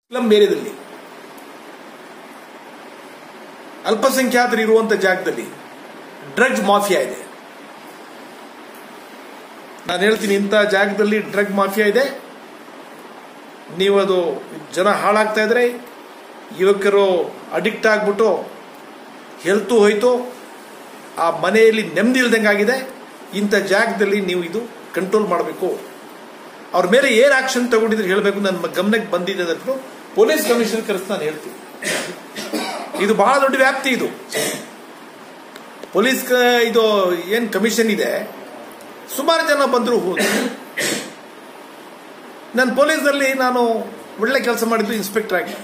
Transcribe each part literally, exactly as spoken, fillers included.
Slum ಏರಿಯಾದಲ್ಲಿ ಅಲ್ಪಸಂಖ್ಯಾತರು ಇರುವಂತ ಜಾಗದಲ್ಲಿ ಡ್ರಗ್ ಮಾಫಿಯಾ ಇದೆ. ನಾನು ಹೇಳ್ತೀನಿ, ಇಂಥ ಜಾಗದಲ್ಲಿ ಡ್ರಗ್ ಮಾಫಿಯಾ ಇದೆ. ನೀವು ಅದು ಜನ ಹಾಳಾಗ್ತಾ ಇದ್ರೆ, ಯುವಕರು ಅಡಿಕ್ಟ್ ಆಗ್ಬಿಟ್ಟು ಹೆಲ್ತು ಹೋಯ್ತು, ಆ ಮನೆಯಲ್ಲಿ ನೆಮ್ಮದಿ ಇಲ್ದಂಗೆ ಆಗಿದೆ. ಇಂಥ ಜಾಗದಲ್ಲಿ ನೀವು ಇದು ಕಂಟ್ರೋಲ್ ಮಾಡಬೇಕು. ಅವ್ರ ಮೇಲೆ ಏನು ಆಕ್ಷನ್ ತಗೊಂಡಿದ್ರೆ ಹೇಳಬೇಕು. ನನ್ನ ಗಮನಕ್ಕೆ ಬಂದಿದೆ ಅದನ್ನು ಪೊಲೀಸ್ ಕಮಿಷನರ್ ಕರೆಸಿ ನಾನು ಹೇಳ್ತೀನಿ. ಇದು ಬಹಳ ದೊಡ್ಡ ವ್ಯಾಪ್ತಿ. ಇದು ಪೊಲೀಸ್ ಇದು ಏನು ಕಮಿಷನ್ ಇದೆ, ಸುಮಾರು ಜನ ಬಂದರು ಹೋದ್ರು. ನಾನು ಪೊಲೀಸಲ್ಲಿ ನಾನು ಒಳ್ಳೆ ಕೆಲಸ ಮಾಡಿದ್ದು ಇನ್ಸ್ಪೆಕ್ಟರ್ ಆಗಿ.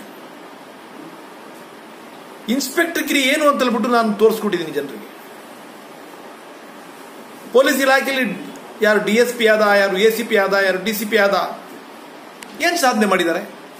ಇನ್ಸ್ಪೆಕ್ಟರ್ಗಿರಿ ಏನು ಅಂತ ಹೇಳ್ಬಿಟ್ಟು ನಾನು ತೋರಿಸ್ಕೊಟ್ಟಿದ್ದೀನಿ ಜನರಿಗೆ. ಪೊಲೀಸ್ ಇಲಾಖೆಯಲ್ಲಿ ಯಾರು ಡಿ ಎಸ್ ಪಿ ಆದ, ಯಾರು ಎ ಸಿ ಪಿ ಆದ, ಯಾರು ಡಿ ಸಿ ಪಿ ಆದ, ಏನು ಸಾಧನೆ ಮಾಡಿದ್ದಾರೆ,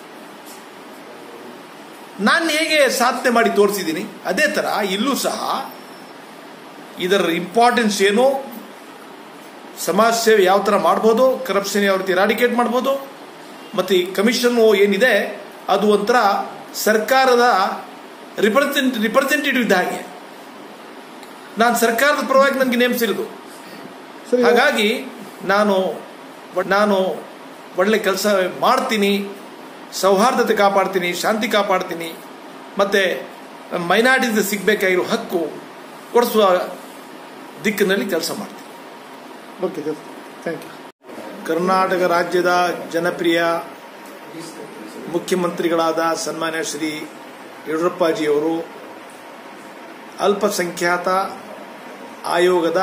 ನಾನು ಹೇಗೆ ಸಾಧನೆ ಮಾಡಿ ತೋರಿಸಿದ್ದೀನಿ. ಅದೇ ಥರ ಇಲ್ಲೂ ಸಹ ಇದರ ಇಂಪಾರ್ಟೆನ್ಸ್ ಏನು, ಸಮಾಜ ಸೇವೆ ಯಾವ ಥರ ಮಾಡ್ಬೋದು, ಕರಪ್ಷನ್ ಯಾವ ರೀತಿ ಎರಾಡಿಕೇಟ್ ಮಾಡ್ಬೋದು, ಮತ್ತು ಈ ಕಮಿಷನ್ ಏನಿದೆ ಅದು ಒಂಥರ ಸರ್ಕಾರದ ರಿಪ್ರೆಸೆಂಟ್ ರಿಪ್ರೆಸೆಂಟೇಟಿವ್ ಇದ್ದ ಹಾಗೆ. ನಾನು ಸರ್ಕಾರದ ಪರವಾಗಿ ನನಗೆ ನೇಮಿಸಿರೋದು. ಹಾಗಾಗಿ ನಾನು ನಾನು ಒಳ್ಳೆ ಕೆಲಸ ಮಾಡ್ತೀನಿ, ಸೌಹಾರ್ದತೆ ಕಾಪಾಡ್ತೀನಿ, ಶಾಂತಿ ಕಾಪಾಡ್ತೀನಿ, ಮತ್ತು ಮೈನಾರಿಟೀಸ್ ಸಿಗಬೇಕಾಗಿರೋ ಹಕ್ಕು ಕೊಡಿಸುವ ದಿಕ್ಕಿನಲ್ಲಿ ಕೆಲಸ ಮಾಡ್ತೀನಿ. Okay sir, thank you. Karnataka ರಾಜ್ಯದ ಜನಪ್ರಿಯ ಮುಖ್ಯಮಂತ್ರಿಗಳಾದ ಸನ್ಮಾನ್ಯ ಶ್ರೀ ಯಡಿಯೂರಪ್ಪಾಜಿಯವರು ಅಲ್ಪಸಂಖ್ಯಾತ ಆಯೋಗದ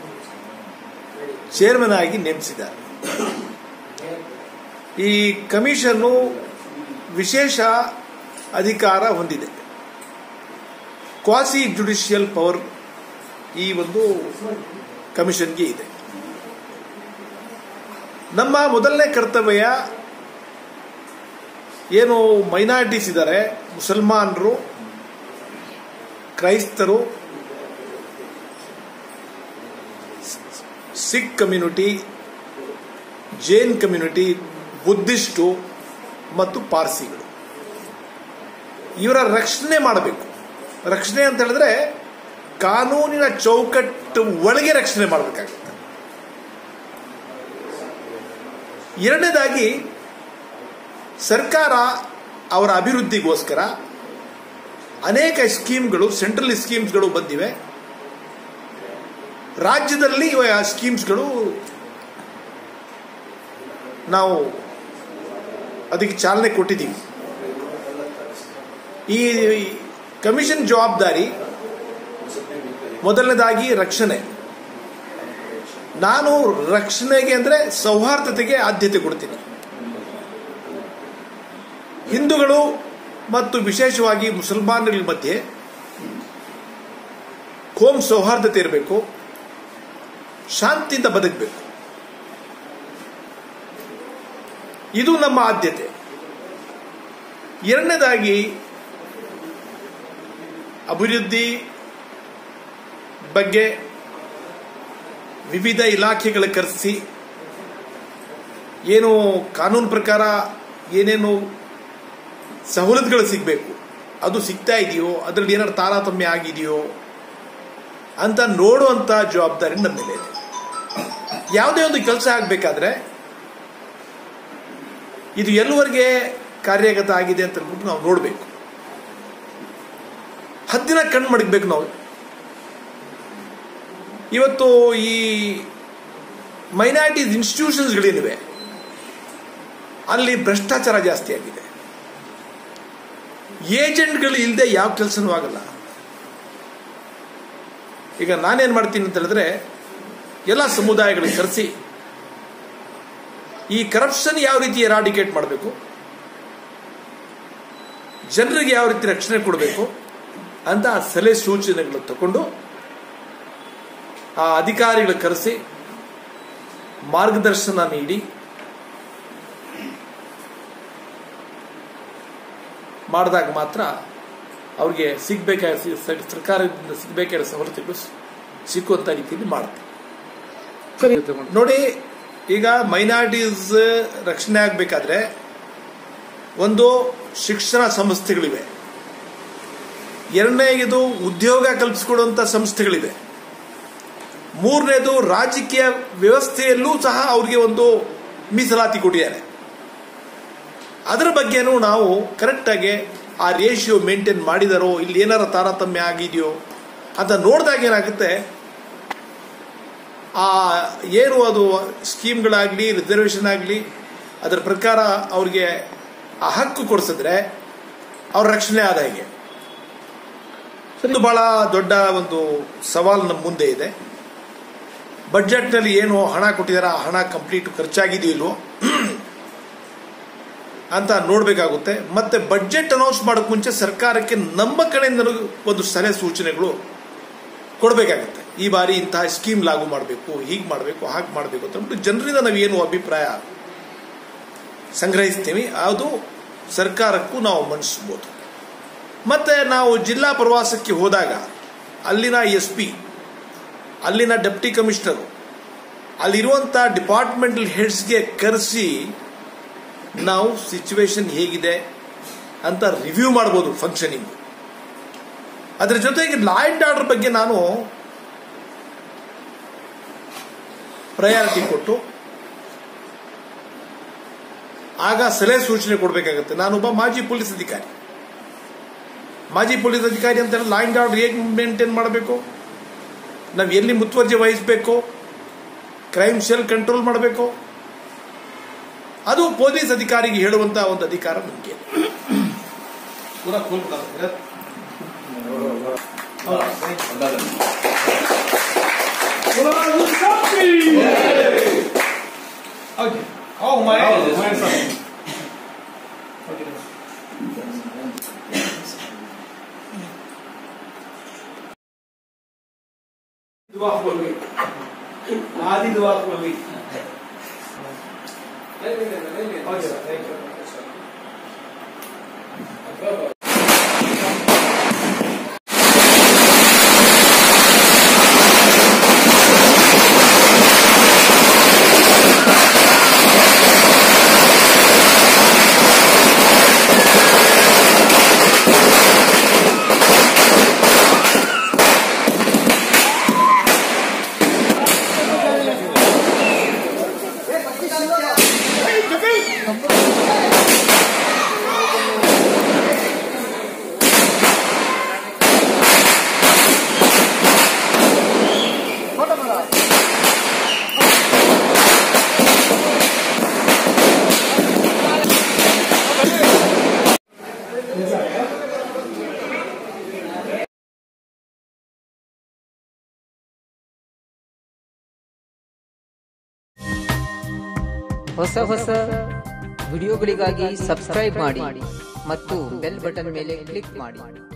ಚೇರ್ಮನ್ ಆಗಿ ನೇಮಿಸಿದ್ದಾರೆ. ಈ ಕಮಿಷನ್ನು ವಿಶೇಷ ಅಧಿಕಾರ ಹೊಂದಿದೆ. ಕ್ವಾಸಿ ಜುಡಿಷಿಯಲ್ ಪವರ್ ಈ ಒಂದು ಕಮಿಷನ್ಗೆ ಇದೆ. ನಮ್ಮ ಮೊದಲನೇ ಕರ್ತವ್ಯ ಏನು ಮೈನಾರಿಟೀಸ್ ಇದ್ದಾರೆ, ಮುಸಲ್ಮಾನರು, ಕ್ರೈಸ್ತರು, Sikh community, Jain community, Buddhist ಮತ್ತು ಪಾರ್ಸಿಗಳು, ಇವರ ರಕ್ಷಣೆ ಮಾಡಬೇಕು. ರಕ್ಷಣೆ ಅಂತ ಹೇಳಿದ್ರೆ ಕಾನೂನಿನ ಚೌಕಟ್ಟು ಒಳಗೆ ರಕ್ಷಣೆ ಮಾಡಬೇಕಾಗುತ್ತೆ. ಎರಡನೇದಾಗಿ ಸರ್ಕಾರ ಅವರ ಅಭಿವೃದ್ಧಿಗೋಸ್ಕರ ಅನೇಕ ಸ್ಕೀಮ್ಗಳು, ಸೆಂಟ್ರಲ್ ಸ್ಕೀಮ್ಸ್ಗಳು ಬಂದಿವೆ. ರಾಜ್ಯದಲ್ಲಿ ಸ್ಕೀಮ್ಸ್ಗಳು ನಾವು ಅದಕ್ಕೆ ಚಾಲನೆ ಕೊಟ್ಟಿದ್ದೀವಿ. ಈ ಕಮಿಷನ್ ಜವಾಬ್ದಾರಿ ಮೊದಲನೇದಾಗಿ ರಕ್ಷಣೆ. ನಾನು ರಕ್ಷಣೆಗೆ ಅಂದರೆ ಸೌಹಾರ್ದತೆಗೆ ಆದ್ಯತೆ ಕೊಡ್ತೀನಿ. ಹಿಂದೂಗಳು ಮತ್ತು ವಿಶೇಷವಾಗಿ ಮುಸಲ್ಮಾನರ ಮಧ್ಯೆ ಕೋಮ್ ಸೌಹಾರ್ದತೆ ಇರಬೇಕು, ಶಾಂತಿಯಿಂದ ಬದುಕಬೇಕು. ಇದು ನಮ್ಮ ಆದ್ಯತೆ. ಎರಡನೇದಾಗಿ ಅಭಿವೃದ್ಧಿ ಬಗ್ಗೆ ವಿವಿಧ ಇಲಾಖೆಗಳ ಕರೆಸಿ ಏನು ಕಾನೂನು ಪ್ರಕಾರ ಏನೇನು ಸವಲತ್ತುಗಳು ಸಿಗಬೇಕು, ಅದು ಸಿಗ್ತಾ ಇದೆಯೋ, ಅದರಲ್ಲಿ ಏನಾದ್ರು ತಾರತಮ್ಯ ಆಗಿದೆಯೋ ಅಂತ ನೋಡುವಂಥ ಜವಾಬ್ದಾರಿ ನಮ್ಮ ಮೇಲೆ ಇದೆ. ಯಾವುದೇ ಒಂದು ಕೆಲಸ ಆಗಬೇಕಾದ್ರೆ ಇದು ಎಲ್ಲವರೆಗೆ ಕಾರ್ಯಗತ ಆಗಿದೆ ಅಂತ ಹೇಳ್ಬಿಟ್ಟು ನಾವು ನೋಡಬೇಕು. ಹದ್ದಿನ ಕಣ್ಣು ಮಡಗಬೇಕು ನಾವು. ಇವತ್ತು ಈ ಮೈನಾರಿಟೀಸ್ ಇನ್ಸ್ಟಿಟ್ಯೂಷನ್ಸ್ಗಳೇನಿವೆ ಅಲ್ಲಿ ಭ್ರಷ್ಟಾಚಾರ ಜಾಸ್ತಿ ಆಗಿದೆ. ಏಜೆಂಟ್ಗಳು ಇಲ್ಲದೆ ಯಾವ ಕೆಲಸನೂ ಆಗಲ್ಲ. ಈಗ ನಾನೇನು ಮಾಡ್ತೀನಿ ಅಂತ ಹೇಳಿದ್ರೆ, ಎಲ್ಲ ಸಮುದಾಯಗಳಿಗೆ ಕರೆಸಿ ಈ ಕರಪ್ಷನ್ ಯಾವ ರೀತಿ ಎರಾಡಿಕೇಟ್ ಮಾಡಬೇಕು, ಜನರಿಗೆ ಯಾವ ರೀತಿ ರಕ್ಷಣೆ ಕೊಡಬೇಕು ಅಂತ ಸಲಹೆ ಸೂಚನೆಗಳು ತಗೊಂಡು ಆ ಅಧಿಕಾರಿಗಳ ಕರೆಸಿ ಮಾರ್ಗದರ್ಶನ ನೀಡಿ ಮಾಡಿದಾಗ ಮಾತ್ರ ಅವ್ರಿಗೆ ಸಿಗಬೇಕಾದ ಸರ್ಕಾರದಿಂದ ಸಿಗಬೇಕಾದ ಸವಲತ್ತುಗಳು ಸಿಕ್ಕುವಂಥ ರೀತಿಯಲ್ಲಿ ಮಾಡ್ತಾರೆ. ನೋಡಿ, ಈಗ ಮೈನಾರಿಟೀಸ್ ರಕ್ಷಣೆ ಆಗಬೇಕಾದ್ರೆ ಒಂದು ಶಿಕ್ಷಣ ಸಂಸ್ಥೆಗಳಿವೆ, ಎರಡನೇದು ಉದ್ಯೋಗ ಕಲ್ಪಿಸಿಕೊಡುವಂಥ ಸಂಸ್ಥೆಗಳಿವೆ, ಮೂರನೇದು ರಾಜಕೀಯ ವ್ಯವಸ್ಥೆಯಲ್ಲೂ ಸಹ ಅವ್ರಿಗೆ ಒಂದು ಮೀಸಲಾತಿ ಕೊಟ್ಟಿದ್ದಾರೆ. ಅದರ ಬಗ್ಗೆನೂ ನಾವು ಕರೆಕ್ಟಾಗಿ ಆ ರೇಷಿಯೋ ಮೇಂಟೈನ್ ಮಾಡಿದಾರೋ, ಇಲ್ಲಿ ಏನಾರ ತಾರತಮ್ಯ ಆಗಿದೆಯೋ ಅಂತ ನೋಡಿದಾಗ ಏನಾಗುತ್ತೆ, ಆ ಏನು ಅದು ಸ್ಕೀಮ್ಗಳಾಗಲಿ ರಿಸರ್ವೇಷನ್ ಆಗಲಿ ಅದರ ಪ್ರಕಾರ ಅವ್ರಿಗೆ ಆ ಹಕ್ಕು ಕೊಡಿಸಿದ್ರೆ ಅವ್ರ ರಕ್ಷಣೆ ಆದ ಹಾಗೆ. ಇದು ಬಹಳ ದೊಡ್ಡ ಒಂದು ಸವಾಲು ನಮ್ಮ ಮುಂದೆ ಇದೆ. ಬಜೆಟ್ನಲ್ಲಿ ಏನು ಹಣ ಕೊಟ್ಟಿದ್ದಾರೆ ಆ ಹಣ ಕಂಪ್ಲೀಟ್ ಖರ್ಚಾಗಿದೆಯೋ ಇಲ್ವೋ ಅಂತ ನೋಡಬೇಕಾಗುತ್ತೆ. ಮತ್ತೆ ಬಜೆಟ್ ಅನೌನ್ಸ್ ಮಾಡೋಕ್ಕೆ ಮುಂಚೆ ಸರ್ಕಾರಕ್ಕೆ ನಮ್ಮ ಕಡೆಯಿಂದ ಒಂದು ಸಲಹೆ ಸೂಚನೆಗಳು ಕೊಡಬೇಕಾಗುತ್ತೆ. ಈ ಬಾರಿ ಇಂತಹ ಸ್ಕೀಮ್ ಲಾಗು ಮಾಡಬೇಕು, ಹೀಗೆ ಮಾಡಬೇಕು, ಹಾಗೆ ಮಾಡಬೇಕು ಅಂತ ಅಂದ್ಬಿಟ್ಟು ಜನರಿಂದ ನಾವೇನು ಅಭಿಪ್ರಾಯ ಸಂಗ್ರಹಿಸ್ತೀವಿ ಅದು ಸರ್ಕಾರಕ್ಕೂ ನಾವು ಮಂಡಿಸ್ಬೋದು. ಮತ್ತು ನಾವು ಜಿಲ್ಲಾ ಪ್ರವಾಸಕ್ಕೆ ಹೋದಾಗ ಅಲ್ಲಿನ ಎಸ್ ಪಿ, ಅಲ್ಲಿನ ಡೆಪ್ಟಿ ಕಮಿಷನರು, ಅಲ್ಲಿರುವಂಥ ಡಿಪಾರ್ಟ್ಮೆಂಟಲ್ ಹೆಡ್ಸ್ಗೆ ಕರೆಸಿ ನಾವು ಸಿಚುವೇಶನ್ ಹೇಗಿದೆ ಅಂತ ರಿವ್ಯೂ ಮಾಡ್ಬೋದು ಫಂಕ್ಷನಿಂಗ್. ಅದರ ಜೊತೆಗೆ ಲಾ ಆ್ಯಂಡ್ ಆರ್ಡರ್ ಬಗ್ಗೆ ನಾನು ಪ್ರಯಾರಿಟಿ ಕೊಟ್ಟು ಆಗ ಸಲಹೆ ಸೂಚನೆ ಕೊಡಬೇಕಾಗುತ್ತೆ. ನಾನೊಬ್ಬ ಮಾಜಿ ಪೊಲೀಸ್ ಅಧಿಕಾರಿ ಮಾಜಿ ಪೊಲೀಸ್ ಅಧಿಕಾರಿ ಅಂತ ಲಾ ಆ್ಯಂಡ್ ಆರ್ಡರ್ ಹೇಗೆ ಮೇಂಟೈನ್ ಮಾಡಬೇಕು, ನಾವು ಎಲ್ಲಿ ಮುತುವರ್ಜಿ ವಹಿಸಬೇಕು, ಕ್ರೈಮ್ ಸೆಲ್ ಕಂಟ್ರೋಲ್ ಮಾಡಬೇಕು, ಅದು ಪೊಲೀಸ್ ಅಧಿಕಾರಿಗೆ ಹೇಳುವಂತ ಒಂದು ಅಧಿಕಾರ ನಮಗೆ. आदि दुआ खोली ಹೊಸ ಹೊಸ ವಿಡಿಯೋಗಳಿಗಾಗಿ ಸಬ್ಸ್ಕ್ರೈಬ್ ಮಾಡಿ ಮತ್ತು ಬೆಲ್ ಬಟನ್ ಮೇಲೆ ಕ್ಲಿಕ್ ಮಾಡಿ.